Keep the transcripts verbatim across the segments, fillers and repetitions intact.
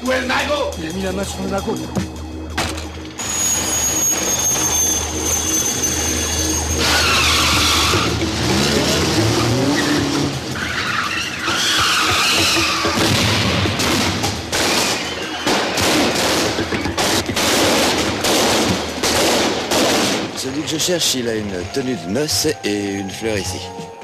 Où est le magot? Il a mis la main sur le magot. Celui que je cherche, il a une tenue de noces et une fleur ici.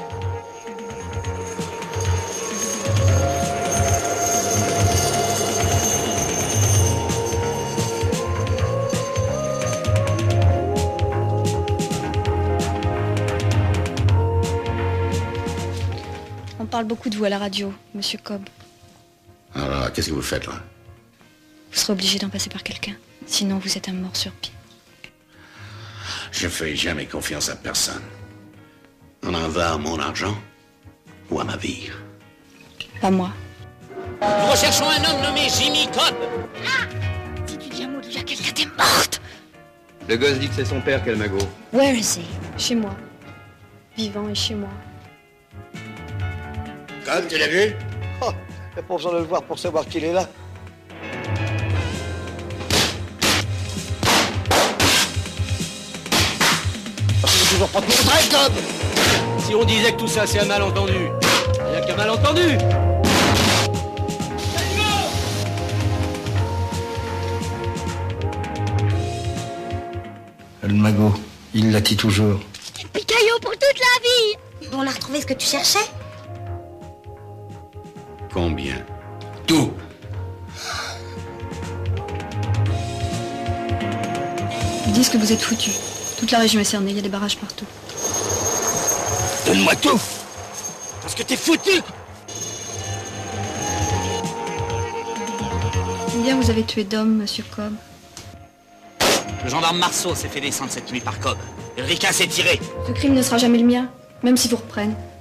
On parle beaucoup de vous à la radio, monsieur Cobb. Alors, qu'est-ce que vous faites, là? Vous serez obligé d'en passer par quelqu'un. Sinon, vous êtes un mort sur pied. Je fais jamais confiance à personne. On en va à mon argent ou à ma vie. Pas moi. Nous recherchons un homme nommé Jimmy Cobb. Ah! Si tu dis un mot de là, quelqu'un t'est morte. Le gosse dit que c'est son père, quel magot. Where is he? Chez moi. Vivant et chez moi. Cobb, tu l'as vu? Oh, il n'y a pas besoin de le voir pour savoir qu'il est là. Toujours pas de contrat, Cobb! Si on disait que tout ça c'est un malentendu, il n'y a qu'un malentendu. Le magot, il l'a dit toujours. Picaillot pour toute la vie! On a retrouvé ce que tu cherchais? Combien? Tout. Ils disent que vous êtes foutus. Toute la région est cernée, il y a des barrages partout. Donne-moi tout. Parce que t'es foutu. Combien vous avez tué d'hommes, monsieur Cobb? Le gendarme Marceau s'est fait descendre cette nuit par Cobb. Ulrika s'est tiré. Ce crime ne sera jamais le mien, même si vous reprennent.